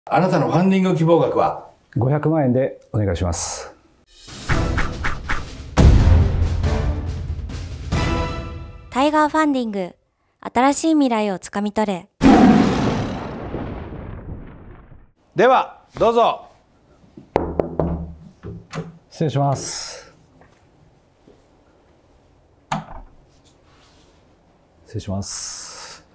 あなたのファンディング希望額は 500万円でお願いします。 タイガーファンディング、新しい未来をつかみ取れ。 ではどうぞ。 失礼します。失礼します。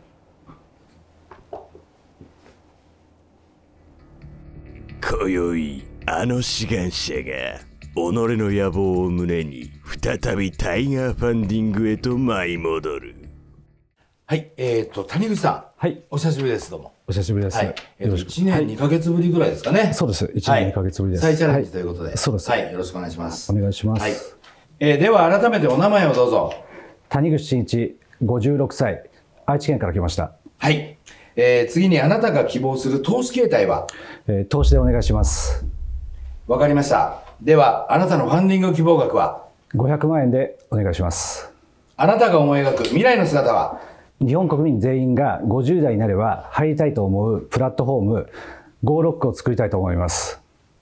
今宵あの志願者が己の野望を胸に再びタイガーファンディングへと舞い戻る。 はい、谷口さん、 はい、 お久しぶりです。どうも。 お久しぶりです。 はい、1年2ヶ月ぶりぐらいですかね。 そうです。1年2ヶ月ぶりです。 再チャレンジということで、 そうです。 はい、よろしくお願いします。 お願いします。 はい。では改めてお名前をどうぞ。 谷口真一、56歳、愛知県から来ました。 はい。次にあなたが希望する投資形態は、 投資でお願いします。 わかりました。ではあなたのファンディング希望額は 500万円でお願いします。 あなたが思い描く未来の姿は、 日本国民全員が50代になれば入りたいと思うプラットフォームGoRockを作りたいと思います。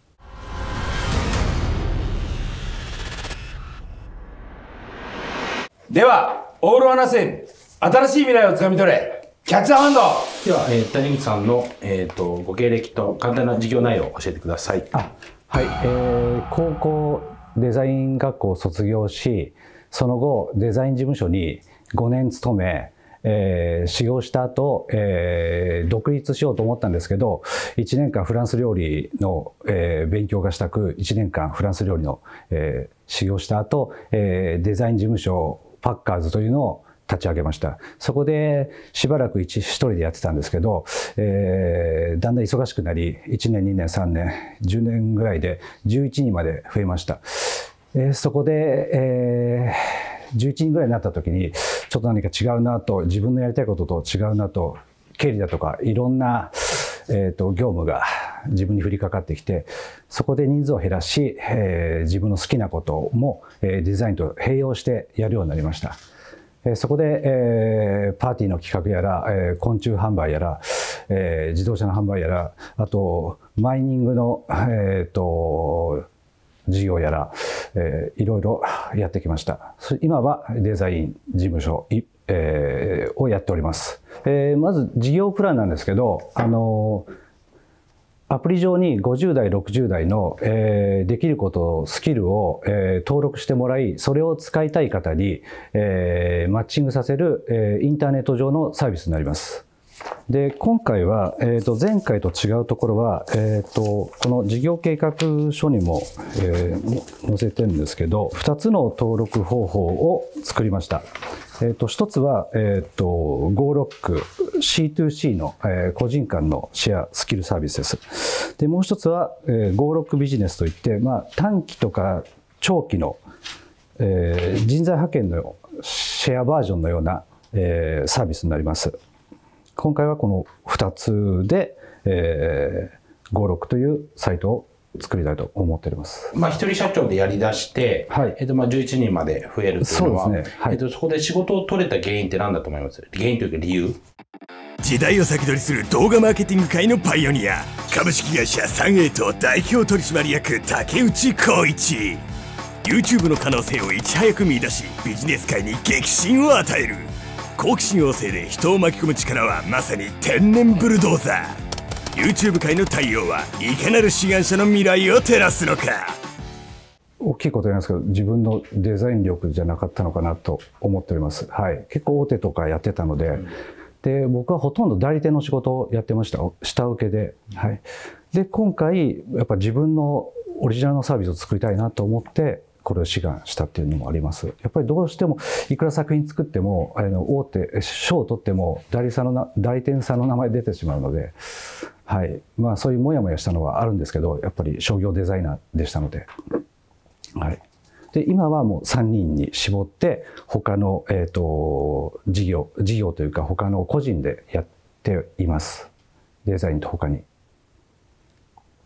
ではオール・オア・ナッシング、新しい未来をつかみ取れ、キャッチ・ザ・ハンド。 では、谷口さんの、ご経歴と簡単な事業内容を教えてください。 はい、高校デザイン学校を卒業し、その後デザイン事務所に5年勤め、修行した後、独立しようと思ったんですけど、1年間フランス料理の、勉強がしたく、1年間フランス料理の、修行した後、デザイン事務所パッカーズというのを立ち上げました。そこでしばらく一人でやってたんですけど、だんだん忙しくなり、1年、2年、3年、10年ぐらいで11人まで増えました。そこで、11人ぐらいになった時に、ちょっと何か違うなと、自分のやりたいことと違うなと、経理だとかいろんな、業務が自分に降りかかってきて、そこで人数を減らし、自分の好きなことも、デザインと併用してやるようになりました。そこで、パーティーの企画やら、昆虫販売やら、自動車の販売やら、あとマイニングの、事業やら、いろいろやってきました。今はデザイン事務所をやっております。まず事業プランなんですけど、アプリ上に50代、60代の、できること、スキルを、登録してもらい、それを使いたい方に、マッチングさせる、インターネット上のサービスになります。で、今回は、前回と違うところは、この事業計画書にも、載せてるんですけど、2つの登録方法を作りました。一つは、GoRock C2C の、個人間のシェアスキルサービスです。で、もう一つは、GoRockビジネスといって、短期とか長期の、人材派遣のシェアバージョンのような、サービスになります。今回はこの2つで、GoRockというサイトを作りたいと思っております。 一人社長でやり出して、 はい、 11人まで増えるというのは、 そうですね。はい、 そこで仕事を取れた原因って何だと思います？原因というか理由？ 時代を先取りする動画マーケティング界のパイオニア、株式会社サンエイト代表取締役竹内浩一。 YouTube の可能性をいち早く見出し、ビジネス界に激震を与える。好奇心旺盛で人を巻き込む力はまさに天然ブルドーザー。 YouTube 界の太陽はいかなる志願者の未来を照らすのか。 大きいこと言いますけど、自分のデザイン力じゃなかったのかなと思っております。はい、結構大手とかやってたので、で僕はほとんど代理店の仕事をやってました。下請けで。はい、で今回やっぱ自分のオリジナルのサービスを作りたいなと思ってこれを志願したっていうのもあります。やっぱりどうしてもいくら作品作っても大手賞を取っても代理店さんの名前出てしまうので、はい、そういうモヤモヤしたのはあるんですけど、やっぱり商業デザイナーでしたので、はい、で今はもう3人に絞って他の、事業というか他の個人でやっています。デザインと他に。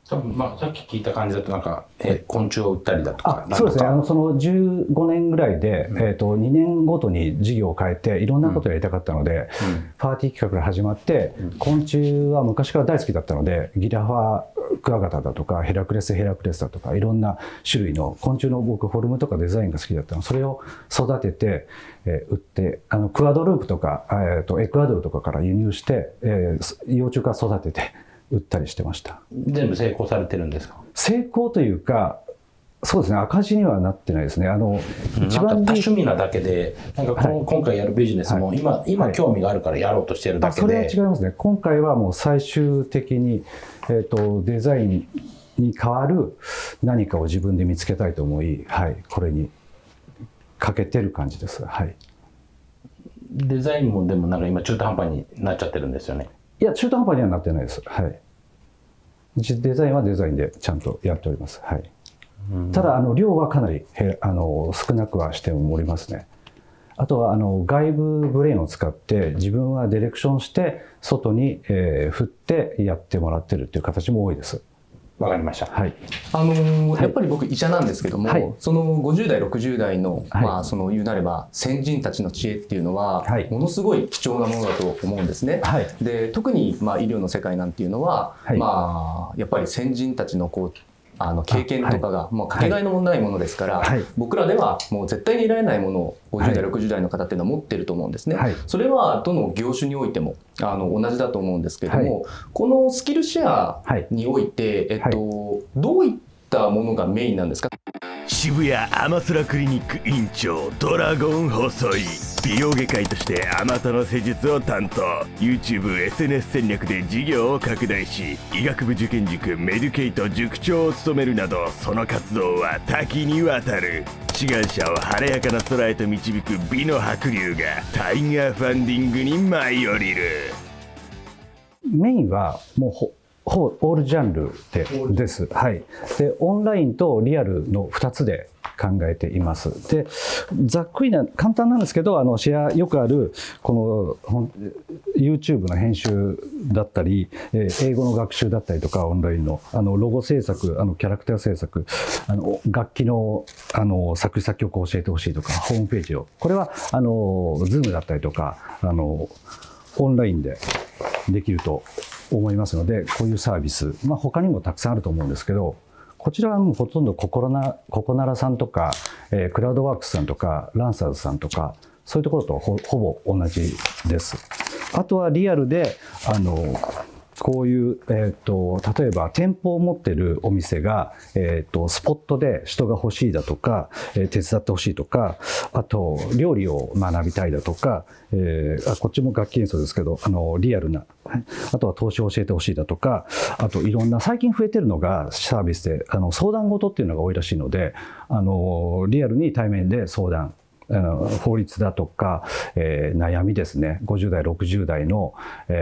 多分まあさっき聞いた感じだとなんか、昆虫を売ったりだとか。 そうですね。その15年ぐらいで、2年ごとに事業を変えていろんなことをやりたかったので、パーティー企画から始まって、昆虫は昔から大好きだったので、ギラファクワガタだとかヘラクレスだとかいろんな種類の昆虫の僕フォルムとかデザインが好きだったので、それを育てて、売ってクアドループとか、エクアドルとかから輸入して、幼虫から育てて売ったりしてました。 全部成功されてるんですか？ 成功というか、そうですね、赤字にはなってないですね。 一番多趣味なだけで、なんか今回やるビジネスも今興味があるからやろうとしてるだけで。 それは違いますね。今回はもう最終的に、デザインに代わる何かを自分で見つけたいと思い、これにかけてる感じです。 デザインもでもなんか今中途半端になっちゃってるんですよね。いや、中途半端にはなってないです。デザインはデザインでちゃんとやっております。ただ量はかなり少なくはしておりますね。あとは外部ブレーンを使って自分はディレクションして外に振ってやってもらってるっていう形も多いです。 わかりました。 やっぱり僕医者なんですけども、その50代60代のその言うなれば先人たちの知恵っていうのはものすごい貴重なものだと思うんですね。で特に医療の世界なんていうのはやっぱり先人たちの経験とかがもうかけがえのもないものですから、僕らではもう絶対に得られないものを50代60代の方っていうのは持ってると思うんですね。それはどの業種においても同じだと思うんですけども、このスキルシェアにおいてどういったものがメインなんですか？ 渋谷アマソラクリニック院長ドラゴン細い美容外科医としてあまたの施術を担当 YouTube、SNS 戦略で事業を拡大し医学部受験塾メデュケイト塾長を務めるなどその活動は多岐にわたる志願者を晴れやかな空へと導く美の白龍がタイガーファンディングに舞い降りる。 メインはもうオールジャンルです。でオンラインとリアルの2つで考えています。でざっくりな簡単なんですけどよくあるこの YouTube の編集だったり英語の学習だったりとかオンラインのロゴ制作キャラクター制作楽器の作詞作曲を教えてほしいとかホームページをこれはZoom だったりとかオンラインでできると思いますのでこういうサービス他にもたくさんあると思うんですけどこちらはもうほとんどココナラさんとかクラウドワークスさんとかランサーズさんとかそういうところとほぼ同じです。あとはリアルでこういう、例えば店舗を持ってるお店が、スポットで人が欲しいだとか、手伝ってほしいとかあと料理を学びたいだとか、こっちも楽器演奏ですけどリアルなあとは投資を教えてほしいだとかあといろんな最近増えてるのがサービスで相談事っていうのが多いらしいのでリアルに対面で相談法律だとか、悩みですね50代60代の、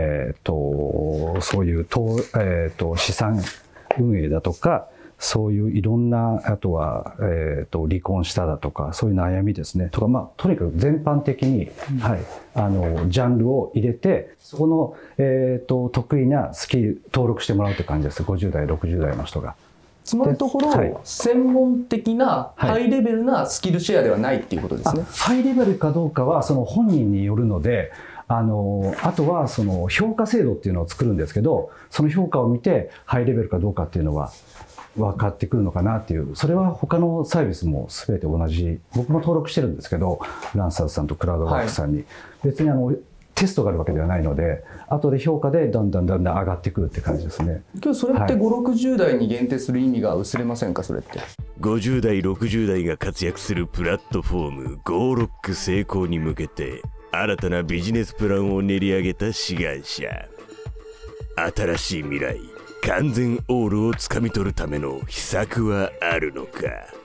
そういう、資産運営だとかそういういろんなあとは、離婚しただとかそういう悩みですねとかとにかく全般的に、ジャンルを入れてそこの、得意なスキル登録してもらうという感じです50代60代の人が。 つまりのところ、専門的なハイレベルなスキルシェアではないっていうことですね。 ハイレベルかどうかはその本人によるのであとはその評価制度っていうのを作るんですけどその評価を見てハイレベルかどうかっていうのは分かってくるのかなっていうそれは他のサービスも全て同じ僕も登録してるんですけどランサーズさんとクラウドワークさんに、別にテストがあるわけではないので後で評価でだんだん上がってくるって感じですね。 今日それって5、60代に限定する意味が薄れませんかそれって。 50代60代が活躍するプラットフォームゴーロック成功に向けて新たなビジネスプランを練り上げた志願者。新しい未来完全オールをつかみ取るための秘策はあるのか。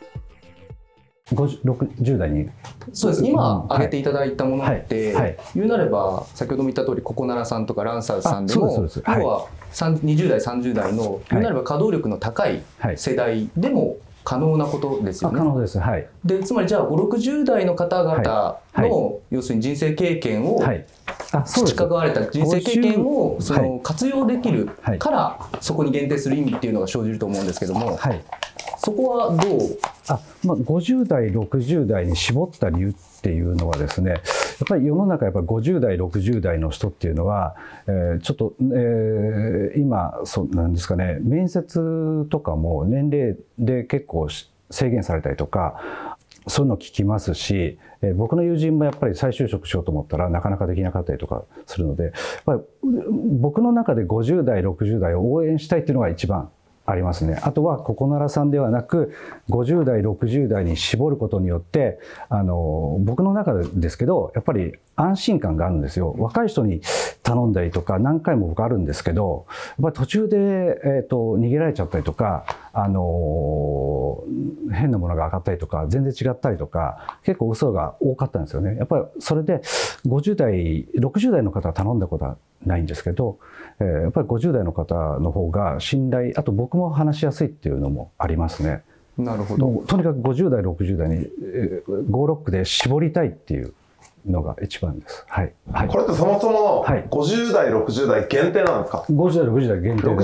60代にそうです。今挙げていただいたものって言うなれば先ほども言った通りココナラさんとかランサーズさんでも要は20代30代の言うなれば稼働力の高い世代でも可能なことですよね。 可能です。 でつまりじゃあ5、60代の方々の要するに人生経験を培われた人生経験をその活用できるからそこに限定する意味っていうのが生じると思うんですけども、そこはどう 50代60代に絞った理由っていうのはですね、やっぱり世の中50代60代の人っていうのは、ちょっと、今そうなんですかね、面接とかも年齢で結構制限されたりとかそういうのを聞きますし、僕の友人もやっぱり再就職しようと思ったらなかなかできなかったりとかするので、やっぱり僕の中で50代60代を応援したいっていうのが一番ありますね。あとはココナラさんではなく50代60代に絞ることによって僕の中ですけどやっぱり安心感があるんですよ。若い人に頼んだりとか何回も僕あるんですけど、やっぱり途中で、逃げられちゃったりとか変なものが上がったりとか全然違ったりとか結構嘘が多かったんですよね。やっぱりそれで50代60代の方は頼んだことはないんですけど、やっぱり50代の方の方が信頼、あと僕も話しやすいっていうのもありますね。 なるほど。 とにかく50代60代に56で絞りたいっていうのが一番です。はい。 これってそもそも50代60代限定なんですか ？50代60代限定です。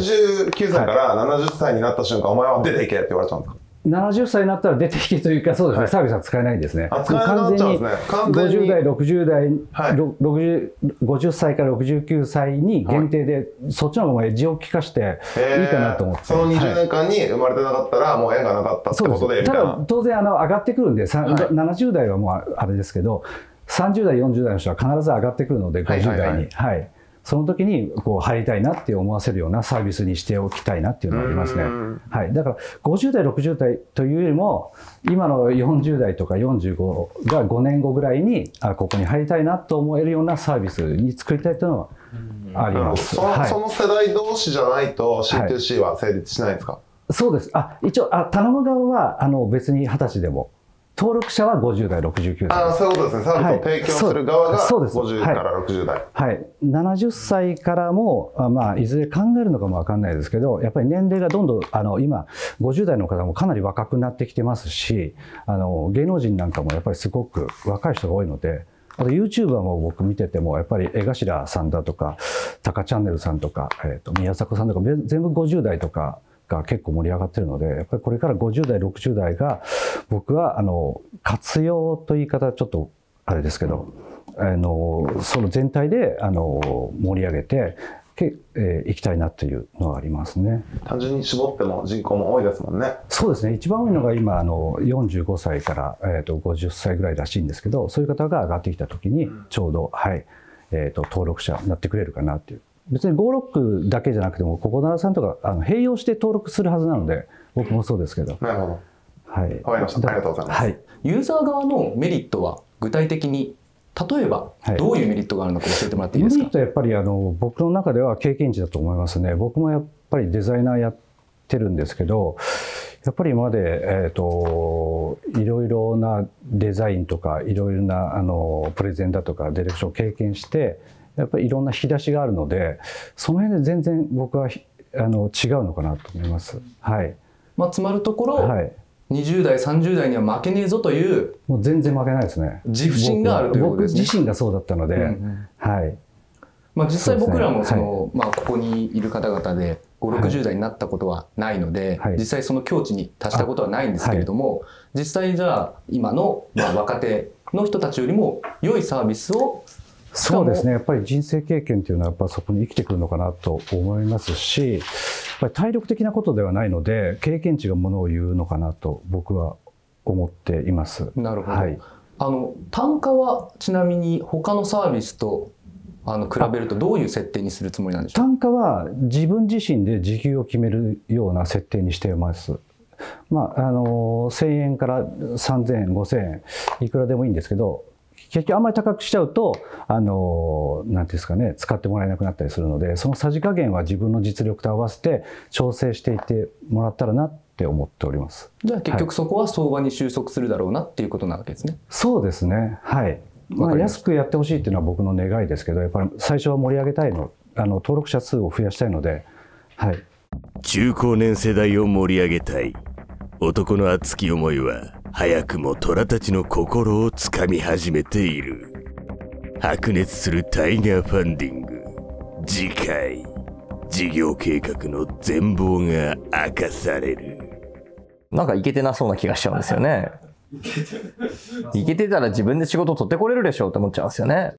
69歳から70歳になった瞬間、お前は出ていけって言われちゃうんですか ？70歳になったら出てきてというか、そうですね、サービスは使えないんですね。 使えなくなっちゃうんですね。 完全に50代、60代、50歳から69歳に限定で、そっちの方がエッジを利かしていいかなと思って。 その20年間に生まれてなかったら、もう縁がなかったってことでみたいな。 ただ、当然上がってくるんで、70代はもうあれですけど、30代、40代の人は必ず上がってくるので、50代に。その時に入りたいなって思わせるようなサービスにしておきたいなっていうのがありますね。だから50代60代というよりも今の40代とか45が5年後ぐらいにここに入りたいなと思えるようなサービスに作りたいというのはあります。 その世代同士じゃないと C2C は成立しないんですか？ そうです。一応頼む側は別に20歳でも。登録者は50代、69代。 そういうことですね。サービスを提供する側が50から60代。 70歳からも、いずれ考えるのかもわかんないですけど、やっぱり年齢がどんどん、今、50代の方もかなり若くなってきてますし、芸能人なんかもやっぱりすごく若い人が多いので、あと YouTuber も僕見てても、やっぱり江頭さんだとか、タカチャンネルさんとか、宮迫さんとか、全部50代とか、が結構盛り上がってるので、やっぱりこれから50代、60代が僕は活用という言い方はちょっとあれですけど、その全体で盛り上げていきたいなというのはありますね。 単純に絞っても人口も多いですもんね。 そうですね。一番多いのが今45歳から50歳ぐらいらしいんですけど、そういう方が上がってきた時にちょうど登録者になってくれるかなっていう。別に56だけじゃなくてもココナラさんとか併用して登録するはずなので、僕もそうですけど。 なるほど。わかりました。ありがとうございます。 ユーザー側のメリットは具体的に例えばどういうメリットがあるのか教えてもらっていいですか？ メリットはやっぱり僕の中では経験値だと思いますね。僕もやっぱりデザイナーやってるんですけど、やっぱり今までいろいろなデザインとかいろいろなプレゼンだとかディレクションを経験して。やっぱりいろんな引き出しがあるので、その辺で全然僕は違うのかなと思います。 つまるところ、20代30代には負けねえぞというもう全然負けないですね。 自負心があるということですね。 僕自身がそうだったので、 実際僕らもここにいる方々で5、60代になったことはないので、実際その境地に達したことはないんですけれども、実際じゃあ今の若手の人たちよりも良いサービスをそうですね。やっぱり人生経験っていうのはやっぱそこに生きてくるのかなと思いますし、やっぱり体力的なことではないので、経験値がものを言うのかなと僕は思っています。 なるほど。単価はちなみに他のサービスと比べるとどういう設定にするつもりなんでしょうか？ 単価は自分自身で時給を決めるような設定にしています。1000円から3000円、5000円、いくらでもいいんですけど、結局あんまり高くしちゃうとなんていうんですかね、使ってもらえなくなったりするので、そのさじ加減は自分の実力と合わせて調整していってもらったらなって思っております。 じゃあ結局そこは相場に収束するだろうなっていうことなわけですね。 そうですね。安くやってほしいっていうのは僕の願いですけど、やっぱり最初は盛り上げたいの、登録者数を増やしたいので、 中高年世代を盛り上げたい。男の熱き思いは早くも虎たちの心をつかみ始めている。 白熱するタイガーファンディング。次回、事業計画の全貌が明かされる。 なんかイケてなそうな気がしちゃうんですよね。イケてたら自分で仕事取ってこれるでしょうって思っちゃうんですよね。